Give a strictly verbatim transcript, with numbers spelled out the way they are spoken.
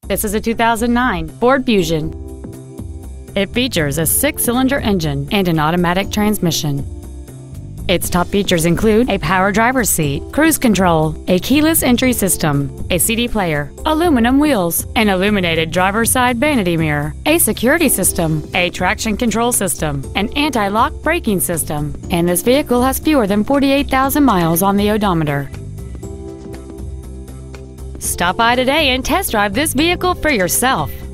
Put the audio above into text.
This is a two thousand nine Ford Fusion. It features a six-cylinder engine and an automatic transmission. Its top features include a power driver's seat, cruise control, a keyless entry system, a C D player, aluminum wheels, an illuminated driver's side vanity mirror, a security system, a traction control system, an anti-lock braking system, and this vehicle has fewer than forty-eight thousand miles on the odometer. Stop by today and test drive this vehicle for yourself.